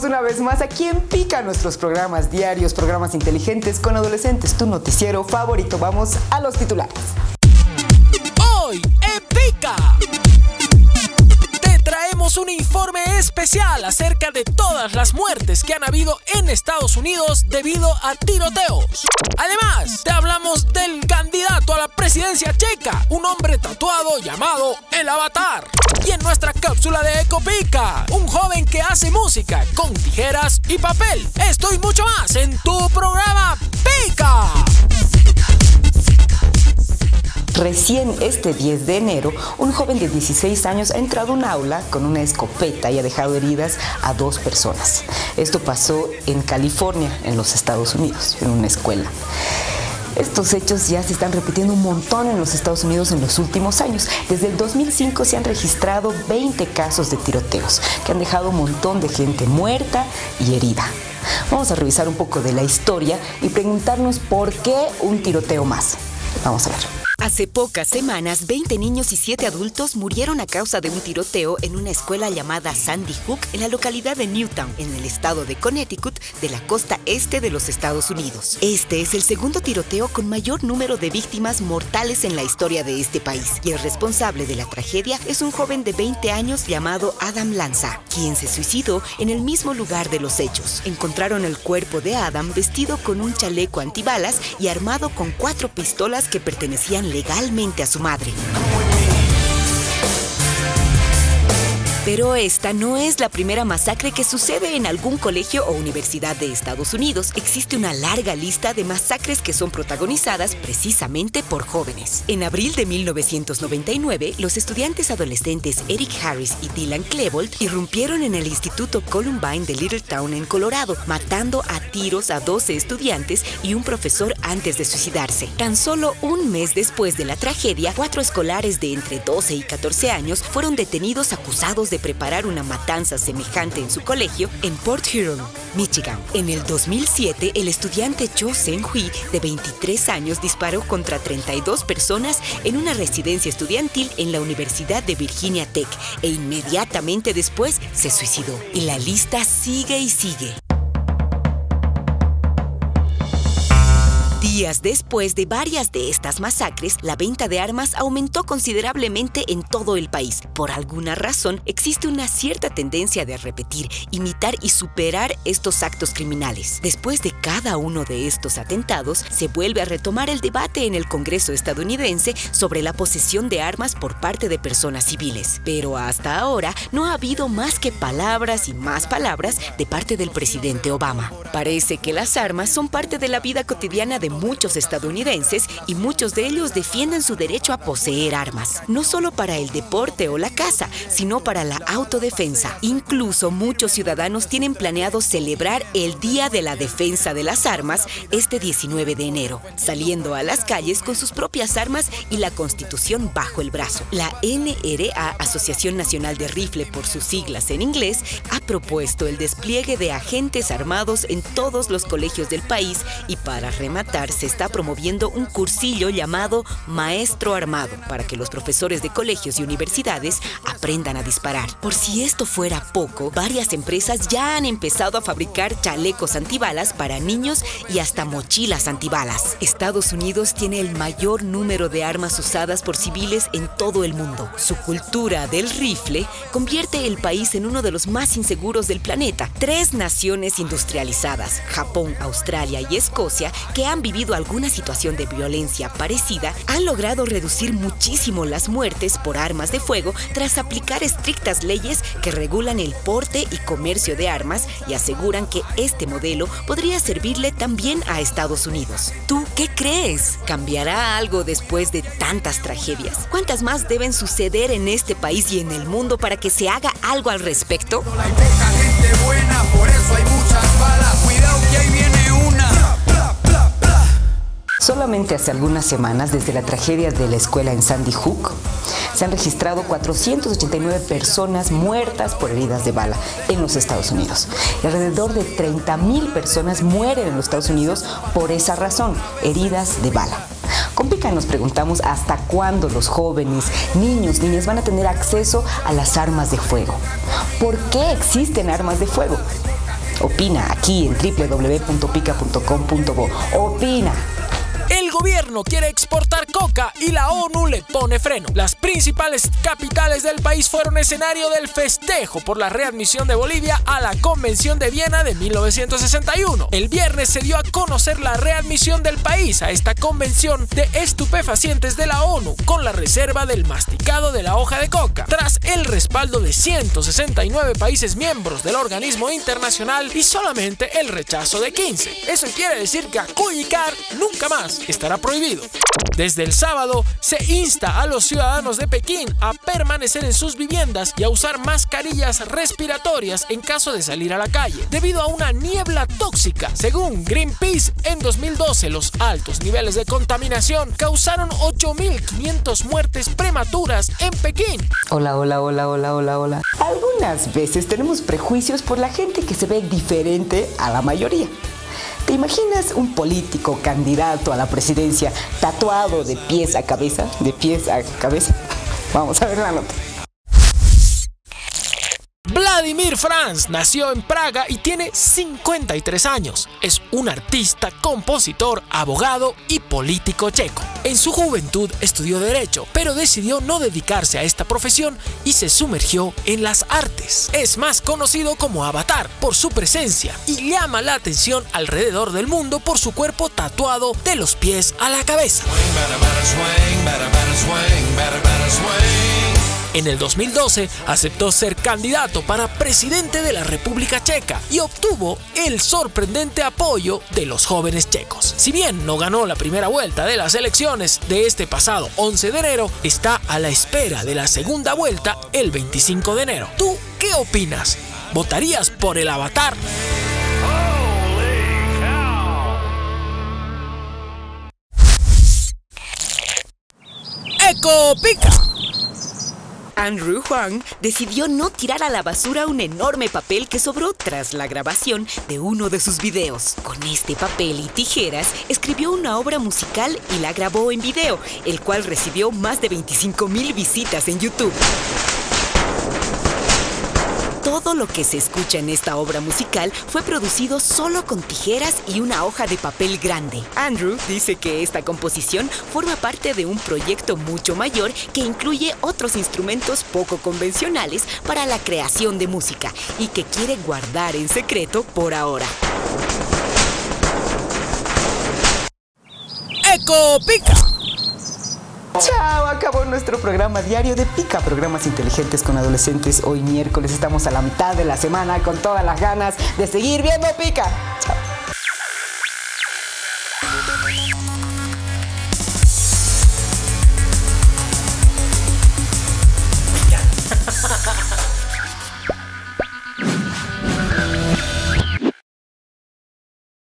estamos una vez más aquí en Pica, nuestros programas diarios, programas inteligentes con adolescentes, tu noticiero favorito. Vamos a los titulares. Hoy en Pica te traemos un informe especial acerca de todas las muertes que han habido en Estados Unidos debido a tiroteos. Además, te hablamos del candidato a la presidencia checa, un hombre tatuado llamado El Avatar. Y en nuestra cápsula de Ecopica, un joven que hace música con tijeras y papel. Esto y mucho más en tu programa Pica. Recién este 10 de enero, un joven de 16 años ha entrado a un aula con una escopeta y ha dejado heridas a 2 personas. Esto pasó en California, en los Estados Unidos, en una escuela. Estos hechos ya se están repitiendo un montón en los Estados Unidos en los últimos años. Desde el 2005 se han registrado 20 casos de tiroteos que han dejado un montón de gente muerta y herida. Vamos a revisar un poco de la historia y preguntarnos por qué un tiroteo más. Vamos a ver. Hace pocas semanas, 20 niños y 7 adultos murieron a causa de un tiroteo en una escuela llamada Sandy Hook en la localidad de Newtown, en el estado de Connecticut, de la costa este de los Estados Unidos. Este es el segundo tiroteo con mayor número de víctimas mortales en la historia de este país, y el responsable de la tragedia es un joven de 20 años llamado Adam Lanza, quien se suicidó en el mismo lugar de los hechos. Encontraron el cuerpo de Adam vestido con un chaleco antibalas y armado con 4 pistolas que pertenecían legalmente a su madre. Pero esta no es la primera masacre que sucede en algún colegio o universidad de Estados Unidos. Existe una larga lista de masacres que son protagonizadas precisamente por jóvenes. En abril de 1999, los estudiantes adolescentes Eric Harris y Dylan Klebold irrumpieron en el Instituto Columbine de Littletown en Colorado, matando a tiros a 12 estudiantes y un profesor antes de suicidarse. Tan solo un mes después de la tragedia, 4 escolares de entre 12 y 14 años fueron detenidos acusados de preparar una matanza semejante en su colegio en Port Huron, Michigan. En el 2007, el estudiante Cho Seung-hui, de 23 años, disparó contra 32 personas en una residencia estudiantil en la Universidad de Virginia Tech e inmediatamente después se suicidó. Y la lista sigue y sigue. Días después de varias de estas masacres, la venta de armas aumentó considerablemente en todo el país. Por alguna razón, existe una cierta tendencia de repetir, imitar y superar estos actos criminales. Después de cada uno de estos atentados, se vuelve a retomar el debate en el Congreso estadounidense sobre la posesión de armas por parte de personas civiles. Pero hasta ahora no ha habido más que palabras y más palabras de parte del presidente Obama. Parece que las armas son parte de la vida cotidiana de muchos estadounidenses y muchos de ellos defienden su derecho a poseer armas, no solo para el deporte o la caza, sino para la autodefensa. Incluso muchos ciudadanos tienen planeado celebrar el Día de la Defensa de las Armas este 19 de enero, saliendo a las calles con sus propias armas y la Constitución bajo el brazo. La NRA, Asociación Nacional de Rifle por sus siglas en inglés, ha propuesto el despliegue de agentes armados en todos los colegios del país y para rematar se está promoviendo un cursillo llamado Maestro Armado para que los profesores de colegios y universidades aprendan a disparar. Por si esto fuera poco, varias empresas ya han empezado a fabricar chalecos antibalas para niños y hasta mochilas antibalas. Estados Unidos tiene el mayor número de armas usadas por civiles en todo el mundo. Su cultura del rifle convierte el país en uno de los más inseguros del planeta. 3 naciones industrializadas, Japón, Australia y Escocia, que han vivido alguna situación de violencia parecida, han logrado reducir muchísimo las muertes por armas de fuego tras aplicar estrictas leyes que regulan el porte y comercio de armas y aseguran que este modelo podría servirle también a Estados Unidos. ¿Tú qué crees? ¿Cambiará algo después de tantas tragedias? ¿Cuántas más deben suceder en este país y en el mundo para que se haga algo al respecto? Hay poca gente buena, por eso hay muchas balas. Cuidado que ahí viene una. Solamente hace algunas semanas, desde la tragedia de la escuela en Sandy Hook, se han registrado 489 personas muertas por heridas de bala en los Estados Unidos. Y alrededor de 30,000 personas mueren en los Estados Unidos por esa razón, heridas de bala. Con Pica nos preguntamos hasta cuándo los jóvenes, niños, niñas van a tener acceso a las armas de fuego. ¿Por qué existen armas de fuego? Opina aquí en www.pica.com.bo. Opina. El gobierno quiere exportar coca y la ONU le pone freno. Las principales capitales del país fueron escenario del festejo por la readmisión de Bolivia a la Convención de Viena de 1961. El viernes se dio a conocer la readmisión del país a esta convención de estupefacientes de la ONU con la reserva del masticado de la hoja de coca, tras el respaldo de 169 países miembros del organismo internacional y solamente el rechazo de 15. Eso quiere decir que acullicar nunca más estará prohibido. Desde el sábado se insta a los ciudadanos de Pekín a permanecer en sus viviendas y a usar mascarillas respiratorias en caso de salir a la calle, debido a una niebla tóxica. Según Greenpeace, en 2012 los altos niveles de contaminación causaron 8.500 muertes prematuras en Pekín. Hola. Algunas veces tenemos prejuicios por la gente que se ve diferente a la mayoría. ¿Te imaginas un político candidato a la presidencia tatuado de pies a cabeza? ¿De pies a cabeza? Vamos a ver la nota. Vladimir Franz nació en Praga y tiene 53 años. Es un artista, compositor, abogado y político checo. En su juventud estudió Derecho, pero decidió no dedicarse a esta profesión y se sumergió en las artes. Es más conocido como Avatar por su presencia y llama la atención alrededor del mundo por su cuerpo tatuado de los pies a la cabeza. En el 2012 aceptó ser candidato para presidente de la República Checa y obtuvo el sorprendente apoyo de los jóvenes checos. Si bien no ganó la primera vuelta de las elecciones de este pasado 11 de enero, está a la espera de la segunda vuelta el 25 de enero. ¿Tú qué opinas? ¿Votarías por el Avatar? ¡Eco Pica! Andrew Huang decidió no tirar a la basura un enorme papel que sobró tras la grabación de uno de sus videos. Con este papel y tijeras, escribió una obra musical y la grabó en video, el cual recibió más de 25,000 visitas en YouTube. Todo lo que se escucha en esta obra musical fue producido solo con tijeras y una hoja de papel grande. Andrew dice que esta composición forma parte de un proyecto mucho mayor que incluye otros instrumentos poco convencionales para la creación de música y que quiere guardar en secreto por ahora. ¡Eco Pica! Chao, acabó nuestro programa diario de Pica, programas inteligentes con adolescentes. Hoy miércoles estamos a la mitad de la semana con todas las ganas de seguir viendo Pica. Chao.